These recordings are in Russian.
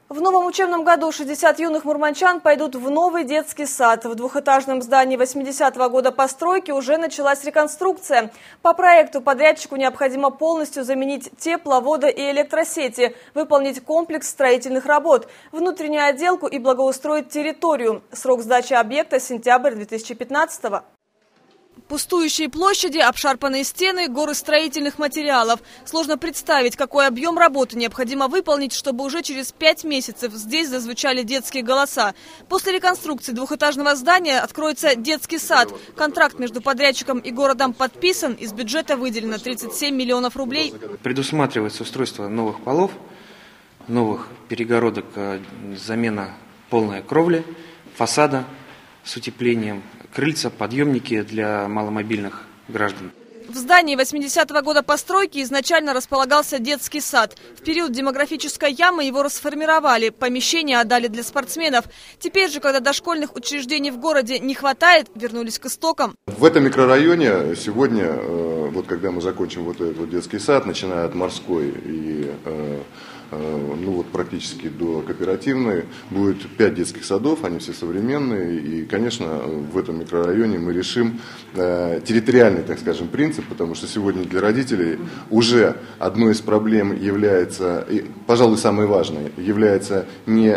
В новом учебном году 60 юных мурманчан пойдут в новый детский сад. В двухэтажном здании 80-го года постройки уже началась реконструкция. По проекту подрядчику необходимо полностью заменить тепло-, водо- и электросети, выполнить комплекс строительных работ, внутреннюю отделку и благоустроить территорию. Срок сдачи объекта – сентябрь 2015-го. Пустующие площади, обшарпанные стены, горы строительных материалов. Сложно представить, какой объем работы необходимо выполнить, чтобы уже через 5 месяцев здесь зазвучали детские голоса. После реконструкции двухэтажного здания откроется детский сад. Контракт между подрядчиком и городом подписан, из бюджета выделено 37 миллионов рублей. Предусматривается устройство новых полов, новых перегородок, замена полной кровли, фасада с утеплением, крыльца, подъемники для маломобильных граждан. В здании 80-го года постройки изначально располагался детский сад. В период демографической ямы его расформировали, помещение отдали для спортсменов. Теперь же, когда дошкольных учреждений в городе не хватает, вернулись к истокам. В этом микрорайоне сегодня, вот когда мы закончим вот этот детский сад, начиная от Морской и практически до Кооперативной, будет 5 детских садов, они все современные. И, конечно, в этом микрорайоне мы решим территориальный, так скажем, принцип, потому что сегодня для родителей уже одной из проблем является, пожалуй, самой важной, является не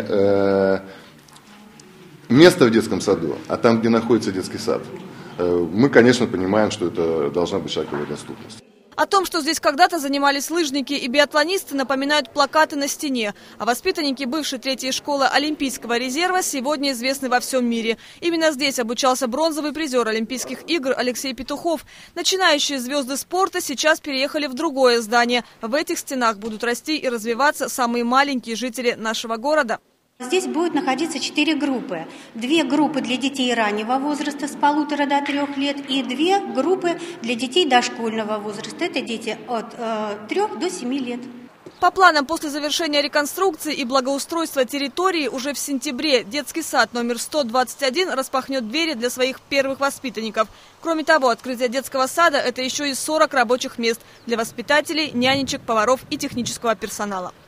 место в детском саду, а там, где находится детский сад. Мы, конечно, понимаем, что это должна быть шаговая доступность. О том, что здесь когда-то занимались лыжники и биатлонисты, напоминают плакаты на стене. А воспитанники бывшей 3-й школы Олимпийского резерва сегодня известны во всем мире. Именно здесь обучался бронзовый призер Олимпийских игр Алексей Петухов. Начинающие звезды спорта сейчас переехали в другое здание. В этих стенах будут расти и развиваться самые маленькие жители нашего города. Здесь будет находиться 4 группы. 2 группы для детей раннего возраста с 1,5 до 3 лет и 2 группы для детей дошкольного возраста. Это дети от 3 до 7 лет. По планам, после завершения реконструкции и благоустройства территории уже в сентябре детский сад номер 121 распахнет двери для своих первых воспитанников. Кроме того, открытие детского сада – это еще и 40 рабочих мест для воспитателей, нянечек, поваров и технического персонала.